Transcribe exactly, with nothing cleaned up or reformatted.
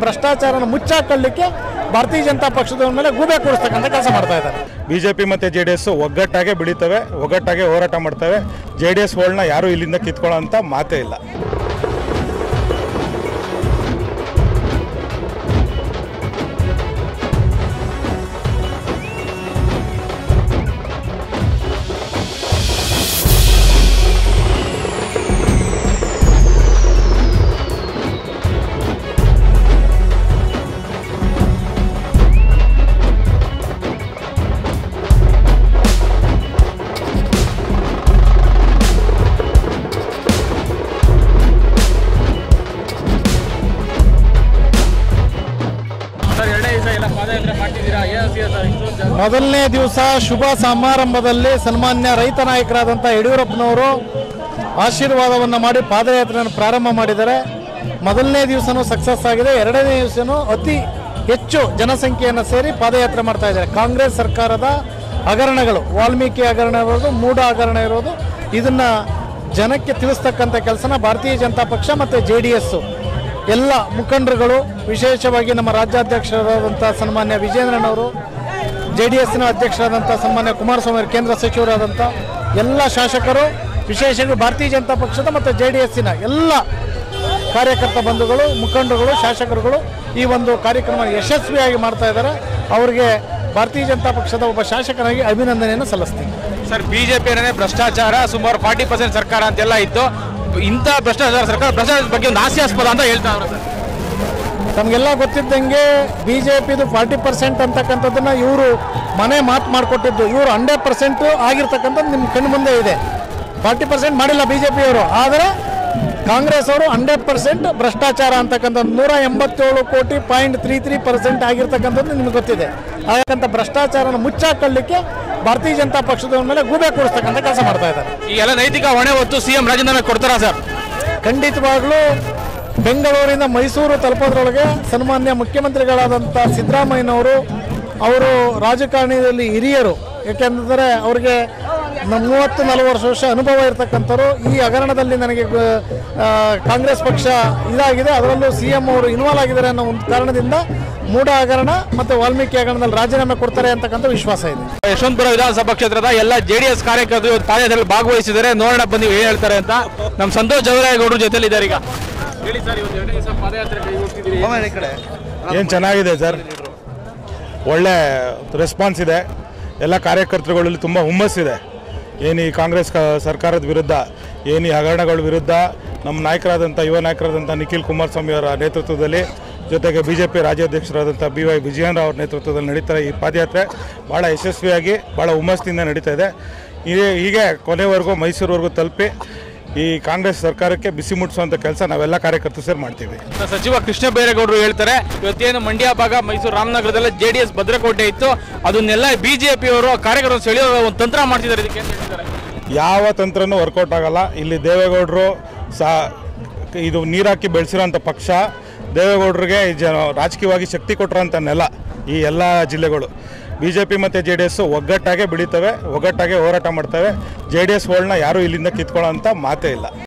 ಭ್ರಷ್ಟಾಚಾರನ ಮುಚ್ಚಾಕೊಳ್ಳಿಕ್ಕೆ ಭಾರತೀಯ ಜನತಾ ಪಕ್ಷದ ಮೇಲೆ ಗೂಬೆ ಕೂರಿಸ್ತಕ್ಕಂಥ ಕೆಲಸ ಮಾಡ್ತಾ ಇದ್ದಾರೆ. ಬಿಜೆಪಿ ಮತ್ತು ಜೆ ಡಿ ಎಸ್ ಒಗ್ಗಟ್ಟಾಗೆ ಬೆಳೀತವೆ, ಒಗ್ಗಟ್ಟಾಗೆ ಹೋರಾಟ ಮಾಡ್ತವೆ. ಜೆ ಡಿ ಎಸ್ ಹೋಲ್ನ ಯಾರೂ ಇಲ್ಲಿಂದ ಕಿತ್ಕೊಳ್ಳೋ ಅಂತ ಮಾತೇ ಇಲ್ಲ. ಮೊದಲನೇ ದಿವಸ ಶುಭ ಸಮಾರಂಭದಲ್ಲಿ ಸನ್ಮಾನ್ಯ ರೈತ ನಾಯಕರಾದಂಥ ಯಡಿಯೂರಪ್ಪನವರು ಆಶೀರ್ವಾದವನ್ನು ಮಾಡಿ ಪಾದಯಾತ್ರೆಯನ್ನು ಪ್ರಾರಂಭ ಮಾಡಿದ್ದಾರೆ. ಮೊದಲನೇ ದಿವಸನೂ ಸಕ್ಸಸ್ ಆಗಿದೆ. ಎರಡನೇ ದಿವಸನೂ ಅತಿ ಹೆಚ್ಚು ಜನಸಂಖ್ಯೆಯನ್ನು ಸೇರಿ ಪಾದಯಾತ್ರೆ ಮಾಡ್ತಾ ಇದ್ದಾರೆ. ಕಾಂಗ್ರೆಸ್ ಸರ್ಕಾರದ ಹಗರಣಗಳು, ವಾಲ್ಮೀಕಿ ಹಗರಣ ಇರೋದು, ಮೂಢ ಹಗರಣ ಇರೋದು, ಇದನ್ನು ಜನಕ್ಕೆ ತಿಳಿಸ್ತಕ್ಕಂಥ ಕೆಲಸನ ಭಾರತೀಯ ಜನತಾ ಪಕ್ಷ ಮತ್ತು ಜೆ ಡಿ ಎಸ್ಸು ಎಲ್ಲ ಮುಖಂಡರುಗಳು, ವಿಶೇಷವಾಗಿ ನಮ್ಮ ರಾಜ್ಯಾಧ್ಯಕ್ಷರಾದಂಥ ಸನ್ಮಾನ್ಯ ವಿಜೇಂದ್ರನವರು, ಜೆ ಡಿ ಎಸ್ನ ಅಧ್ಯಕ್ಷರಾದಂಥ ಸನ್ಮಾನ್ಯ ಕುಮಾರಸ್ವಾಮಿ ಅವರು, ಕೇಂದ್ರ ಸಚಿವರಾದಂಥ ಎಲ್ಲ ಶಾಸಕರು, ವಿಶೇಷವಾಗಿ ಭಾರತೀಯ ಜನತಾ ಪಕ್ಷದ ಮತ್ತು ಜೆ ಡಿ ಎಸ್ಸಿನ ಎಲ್ಲ ಕಾರ್ಯಕರ್ತ ಬಂಧುಗಳು, ಮುಖಂಡರುಗಳು, ಶಾಸಕರುಗಳು ಈ ಒಂದು ಕಾರ್ಯಕ್ರಮ ಯಶಸ್ವಿಯಾಗಿ ಮಾಡ್ತಾ ಇದ್ದಾರೆ. ಅವರಿಗೆ ಭಾರತೀಯ ಜನತಾ ಪಕ್ಷದ ಒಬ್ಬ ಶಾಸಕನಾಗಿ ಅಭಿನಂದನೆಯನ್ನು ಸಲ್ಲಿಸ್ತೀನಿ. ಸರ್, ಬಿಜೆಪಿ ಏನೇ ಭ್ರಷ್ಟಾಚಾರ ಸುಮಾರು ಫಾರ್ಟಿ ಪರ್ಸೆಂಟ್ ಸರ್ಕಾರ ಅಂತೆಲ್ಲ ಇತ್ತು. ಇಂಥ ಭ್ರಷ್ಟಾಚಾರ ಸರ್ಕಾರ ಭ್ರಷ್ಟಾಚಾರದ ಬಗ್ಗೆ ಒಂದು ಹಾಸ್ಯಾಸ್ಪದ ಅಂತ ಹೇಳ್ತಾ ಅವರು. ಸರ್, ತಮಗೆಲ್ಲ ಗೊತ್ತಿದ್ದಂಗೆ ಬಿ ಜೆ ಪಿದು ಫಾರ್ಟಿ ಪರ್ಸೆಂಟ್ ಅಂತಕ್ಕಂಥದ್ದನ್ನು ಇವರು ಮನೆ ಮಾತು ಮಾಡಿಕೊಟ್ಟಿದ್ದು. ಇವರು ಹಂಡ್ರೆಡ್ ಪರ್ಸೆಂಟು ಆಗಿರ್ತಕ್ಕಂಥದ್ದು ನಿಮ್ಮ ಕಣ್ಣು ಮುಂದೆ ಇದೆ. ಫಾರ್ಟಿ ಪರ್ಸೆಂಟ್ ಮಾಡಿಲ್ಲ ಬಿ ಜೆ ಪಿಯವರು, ಆದರೆ ಕಾಂಗ್ರೆಸ್ ಅವರು ಹಂಡ್ರೆಡ್ ಪರ್ಸೆಂಟ್ ಭ್ರಷ್ಟಾಚಾರ ಅಂತಕ್ಕಂಥದ್ದು ನೂರ ಎಂಬತ್ತೇಳು ಕೋಟಿ ಪಾಯಿಂಟ್ ತ್ರೀ ತ್ರೀ ಪರ್ಸೆಂಟ್ ಆಗಿರ್ತಕ್ಕಂಥದ್ದು ನಿಮ್ಗೆ ಗೊತ್ತಿದೆ. ಹಾಗಂತ ಭ್ರಷ್ಟಾಚಾರನ ಮುಚ್ಚಾಕೊಳ್ಳಿಕ್ಕೆ ಭಾರತೀಯ ಜನತಾ ಪಕ್ಷದ ಮೇಲೆ ಗೂಬೆ ಕೂರಿಸ್ತಕ್ಕಂಥ ಕೆಲಸ ಮಾಡ್ತಾ ಇದ್ದಾರೆ. ಈ ಎಲ್ಲ ನೈತಿಕ ಹೊಣೆ ಹೊತ್ತು ಸಿ ಎಂ ರಾಜೀನಾಮೆ ಕೊಡ್ತಾರಾ ಸರ್? ಖಂಡಿತವಾಗ್ಲೂ ಬೆಂಗಳೂರಿನ ಮೈಸೂರು ತಲುಪೋದ್ರೊಳಗೆ ಸನ್ಮಾನ್ಯ ಮುಖ್ಯಮಂತ್ರಿಗಳಾದಂಥ ಸಿದ್ದರಾಮಯ್ಯನವರು, ಅವರು ರಾಜಕಾರಣದಲ್ಲಿ ಹಿರಿಯರು, ಏಕೆಂದರೆ ಅವರಿಗೆ ಮೂವತ್ತು ನಲವತ್ತು ವರ್ಷ ಅನುಭವ ಇರತಕ್ಕಂಥವ್ರು. ಈ ಹಗರಣದಲ್ಲಿ ನನಗೆ ಕಾಂಗ್ರೆಸ್ ಪಕ್ಷ ಇದಾಗಿದೆ, ಅದರಲ್ಲೂ ಸಿ ಎಂ ಅವರು ಇನ್ವಾಲ್ವ್ ಆಗಿದ್ದಾರೆ ಅನ್ನೋ ಒಂದು ಕಾರಣದಿಂದ ಮೂಢ ಹಗರಣ ಮತ್ತು ವಾಲ್ಮೀಕಿ ಹಗರಣದಲ್ಲಿ ರಾಜೀನಾಮೆ ಕೊಡ್ತಾರೆ ಅಂತಕ್ಕಂಥ ವಿಶ್ವಾಸ ಇದೆ. ಯಶವಂತಪುರ ವಿಧಾನಸಭಾ ಕ್ಷೇತ್ರದ ಎಲ್ಲ ಜೆ ಡಿ ಎಸ್ ಕಾರ್ಯಕರ್ತರು ಇವತ್ತು ಪಾದಯಾತ್ರೆಯಲ್ಲಿ ಭಾಗವಹಿಸಿದ್ದಾರೆ. ನೋಡೋಣ ಬನ್ನಿ ಏನು ಹೇಳ್ತಾರೆ ಅಂತ. ನಮ್ಮ ಸಂತೋಷ್ ಜವರೇಗೌಡರು ಜೊತೆಲಿ ಇದ್ದಾರೆ. ಈಗ ಹೇಳಿ ಸರ್, ಇವತ್ತು ಎರಡನೇ ದಿವಸ ಪಾದಯಾತ್ರೆ ಏನು ಚೆನ್ನಾಗಿದೆ ಸರ್, ಒಳ್ಳೆ ರೆಸ್ಪಾನ್ಸ್ ಇದೆ. ಎಲ್ಲ ಕಾರ್ಯಕರ್ತರುಗಳಲ್ಲಿ ತುಂಬ ಹುಮ್ಮಸ್ಸಿದೆ. ಏನು ಈ ಕಾಂಗ್ರೆಸ್ ಸರ್ಕಾರದ ವಿರುದ್ಧ, ಏನು ಈ ಹಗರಣಗಳ ವಿರುದ್ಧ ನಮ್ಮ ನಾಯಕರಾದಂಥ ಯುವ ನಾಯಕರಾದಂಥ ನಿಖಿಲ್ ಕುಮಾರಸ್ವಾಮಿ ಅವರ ನೇತೃತ್ವದಲ್ಲಿ, ಜೊತೆಗೆ ಬಿ ಜೆ ಪಿ ರಾಜ್ಯಾಧ್ಯಕ್ಷರಾದಂಥ ಬಿ ವೈ ವಿಜಯೇಂದ್ರ ಅವರ ನೇತೃತ್ವದಲ್ಲಿ ನಡೀತಾ ಈ ಪಾದಯಾತ್ರೆ ಭಾಳ ಯಶಸ್ವಿಯಾಗಿ ಭಾಳ ಹುಮ್ಮಸ್ಸಿನಿಂದ ನಡೀತಾ ಇದೆ. ಹೀಗೆ ಕೊನೆವರೆಗೂ ಮೈಸೂರುವರೆಗೂ ತಲುಪಿ ಈ ಕಾಂಗ್ರೆಸ್ ಸರ್ಕಾರಕ್ಕೆ ಬಿಸಿ ಮುಟ್ಟಿಸುವಂಥ ಕೆಲಸ ನಾವೆಲ್ಲ ಕಾರ್ಯಕರ್ತರು ಸೇರಿ ಮಾಡ್ತೀವಿ. ಸಚಿವ ಕೃಷ್ಣ ಬೈರೇಗೌಡರು ಹೇಳ್ತಾರೆ, ಇವತ್ತೇನು ಮಂಡ್ಯ ಭಾಗ, ಮೈಸೂರು ರಾಮನಗರದಲ್ಲ ಜೆ ಡಿ ಎಸ್ ಭದ್ರಕೋಟೆ ಇತ್ತು, ಅದನ್ನೆಲ್ಲ ಬಿಜೆಪಿಯವರು ಕಾರ್ಯಕರ್ತರು ಸೆಳೆಯೋ ಒಂದು ತಂತ್ರ ಮಾಡ್ತಿದ್ದಾರೆ. ಇದಕ್ಕೆ ಹೇಳ್ತಿದ್ದಾರೆ, ಯಾವ ತಂತ್ರನೂ ವರ್ಕೌಟ್ ಆಗಲ್ಲ. ಇಲ್ಲಿ ದೇವೇಗೌಡರು ಸಾ ಇದು ನೀರಾಕಿ ಬೆಳೆಸಿರೋಂಥ ಪಕ್ಷ, ದೇವೇಗೌಡರಿಗೆ ಜ ರಾಜಕೀಯವಾಗಿ ಶಕ್ತಿ ಕೊಟ್ಟಿರೋಂಥ ನೆಲ ಈ ಎಲ್ಲ ಜಿಲ್ಲೆಗಳು. ಬಿ ಜೆ ಪಿ ಮತ್ತು ಜೆ ಡಿ ಎಸ್ ಒಗ್ಗಟ್ಟಾಗೆ ಬೆಳೀತವೆ, ಒಗ್ಗಟ್ಟಾಗೆ ಹೋರಾಟ ಮಾಡ್ತವೆ. ಜೆ ಡಿ ಎಸ್ ಹೋಲ್ನ ಯಾರೂ ಇಲ್ಲಿಂದ ಕಿತ್ಕೊಳ್ಳೋ ಅಂತ ಮಾತೇ ಇಲ್ಲ.